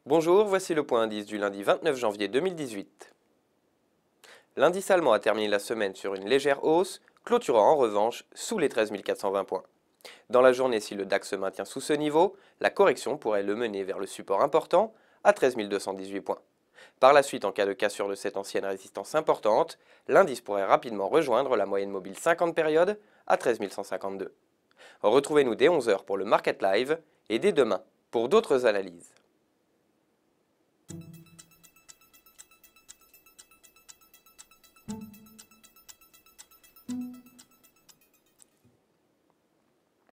Bonjour, voici le point indice du lundi 29 janvier 2018. L'indice allemand a terminé la semaine sur une légère hausse, clôturant en revanche sous les 13 420 points. Dans la journée, si le DAX se maintient sous ce niveau, la correction pourrait le mener vers le support important à 13 218 points. Par la suite, en cas de cassure de cette ancienne résistance importante, l'indice pourrait rapidement rejoindre la moyenne mobile 50 périodes à 13 152. Retrouvez-nous dès 11 h pour le Market Live et dès demain pour d'autres analyses.